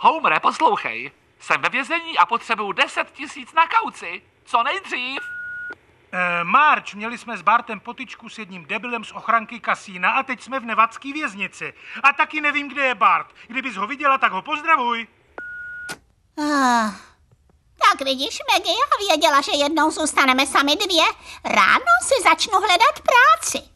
Homere, poslouchej. Jsem ve vězení a potřebuju 10 000 na kauci. Co nejdřív? Marge, měli jsme s Bartem potyčku s jedním debilem z ochranky kasína a teď jsme v nevadské věznici. A taky nevím, kde je Bart. Kdybys ho viděla, tak ho pozdravuj. Tak vidíš, Maggie, já věděla, že jednou zůstaneme sami dvě. Ráno si začnu hledat práci.